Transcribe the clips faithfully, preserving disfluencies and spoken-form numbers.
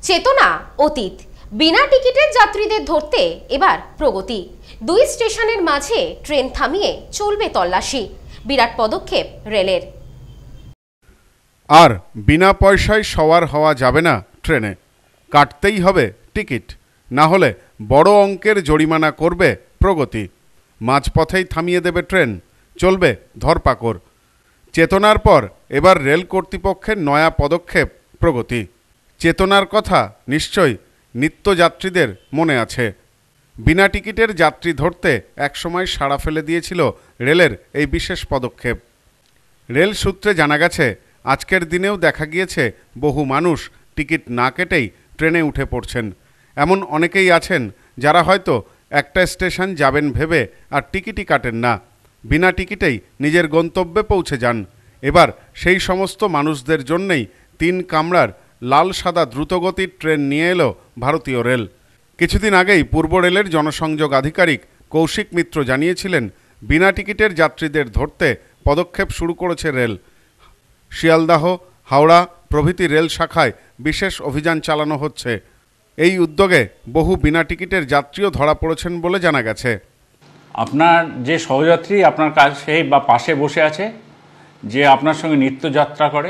চেতনা অতীত, বিনা টিকিটের যাত্রীদের ধরতে এবার প্রগতি। দুই স্টেশনের মাঝে ট্রেন থামিয়ে চলবে তল্লাশি, বিরাট পদক্ষেপ রেলের। আর বিনা পয়সায় সওয়ার হওয়া যাবে না ট্রেনে, কাটতেই হবে টিকিট, না হলে বড় অঙ্কের জরিমানা করবে প্রগতি। মাঝপথেই থামিয়ে দেবে ট্রেন, চলবে ধরপাকড়। চেতনার পর এবার রেল কর্তৃপক্ষের নয়া পদক্ষেপ প্রগতি। চেতনার কথা নিশ্চয়ই নিত্যযাত্রীদের মনে আছে। বিনা টিকিটের যাত্রী ধরতে একসময় সাড়া ফেলে দিয়েছিল রেলের এই বিশেষ পদক্ষেপ। রেল সূত্রে জানা গেছে, আজকের দিনেও দেখা গিয়েছে বহু মানুষ টিকিট না কেটেই ট্রেনে উঠে পড়ছেন। এমন অনেকেই আছেন যারা হয়তো একটা স্টেশন যাবেন ভেবে আর টিকিটই কাটেন না, বিনা টিকিটেই নিজের গন্তব্যে পৌঁছে যান। এবার সেই সমস্ত মানুষদের জন্যেই তিন কামরার লাল সাদা দ্রুতগতির ট্রেন নিয়ে এলো ভারতীয় রেল। কিছুদিন আগেই পূর্ব রেলের জনসংযোগ আধিকারিক কৌশিক মিত্র জানিয়েছিলেন, বিনা টিকিটের যাত্রীদের ধরতে পদক্ষেপ শুরু করেছে রেল। শিয়ালদাহ, হাওড়া প্রভৃতি রেল শাখায় বিশেষ অভিযান চালানো হচ্ছে। এই উদ্যোগে বহু বিনা টিকিটের যাত্রীও ধরা পড়েছেন বলে জানা গেছে। আপনার যে সহযাত্রী আপনার কাছে বা পাশে বসে আছে, যে আপনার সঙ্গে নিত্যযাত্রা করে,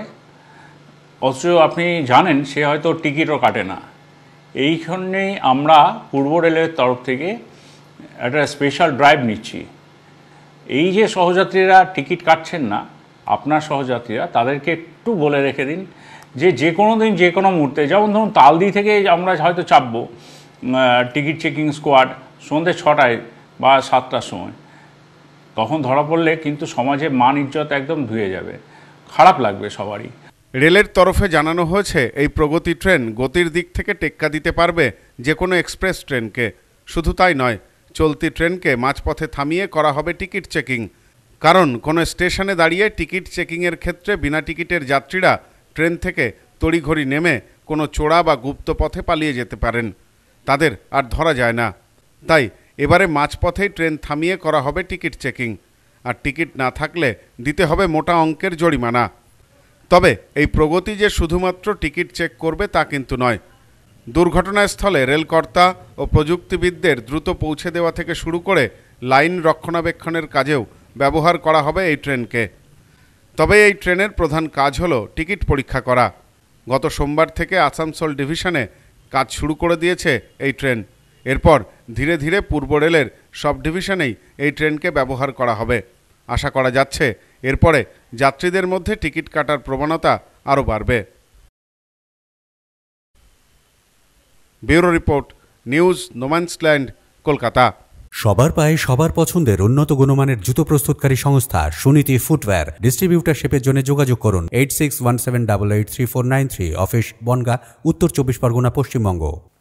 অথচ আপনি জানেন সে হয়তো টিকিটও কাটে না, এইখানেই আমরা পূর্ব রেলের তরফ থেকে একটা স্পেশাল ড্রাইভ নিচ্ছি। এই যে সহযাত্রীরা টিকিট কাটছেন না, আপনার সহযাত্রীরা, তাদেরকে একটু বলে রেখে দিন যে যে কোনো দিন যে কোনো মুহূর্তে, যেমন ধরুন তালদি থেকে আমরা হয়তো চাপবো টিকিট চেকিং স্কোয়াড সন্ধ্যে ছটায় বা সাতটার সময়, তখন ধরা পড়লে কিন্তু সমাজে মান ইজ্জত একদম ধুয়ে যাবে, খারাপ লাগবে সবারই। রেলের তরফে জানানো হয়েছে, এই প্রগতি ট্রেন গতির দিক থেকে টেক্কা দিতে পারবে যে কোনো এক্সপ্রেস ট্রেনকে। শুধু তাই নয়, চলতি ট্রেনকে মাঝপথে থামিয়ে করা হবে টিকিট চেকিং। কারণ কোনো স্টেশনে দাঁড়িয়ে টিকিট চেকিংয়ের ক্ষেত্রে বিনা টিকিটের যাত্রীরা ট্রেন থেকে তড়িঘড়ি নেমে কোনো চোরা বা গুপ্ত পথে পালিয়ে যেতে পারেন, তাদের আর ধরা যায় না। তাই এবারে মাঝপথেই ট্রেন থামিয়ে করা হবে টিকিট চেকিং, আর টিকিট না থাকলে দিতে হবে মোটা অঙ্কের জরিমানা। তবে এই প্রগতি যে শুধুমাত্র টিকিট চেক করবে তা কিন্তু নয়। দুর্ঘটনাস্থলে রেলকর্তা ও প্রযুক্তিবিদদের দ্রুত পৌঁছে দেওয়া থেকে শুরু করে লাইন রক্ষণাবেক্ষণের কাজেও ব্যবহার করা হবে এই ট্রেনকে। তবে এই ট্রেনের প্রধান কাজ হলো টিকিট পরীক্ষা করা। গত সোমবার থেকে আসানসোল ডিভিশনে কাজ শুরু করে দিয়েছে এই ট্রেন। এরপর ধীরে ধীরে পূর্ব রেলের সব ডিভিশনেই এই ট্রেনকে ব্যবহার করা হবে। আশা করা যাচ্ছে এরপরে যাত্রীদের মধ্যে টিকিট কাটার প্রবণতা আরও বাড়বে। Bureau report, news no man's land, Kolkata. সবার পায়ে সবার পছন্দের উন্নত গুণমানের জুতো প্রস্তুতকারী সংস্থা সুনীতি ফুটওয়্যার। ডিস্ট্রিবিউটারশিপের জন্য যোগাযোগ করুন eight six one seven double eight three four nine three. Office Bongaon, উত্তর চব্বিশ পরগনা, পশ্চিমবঙ্গ।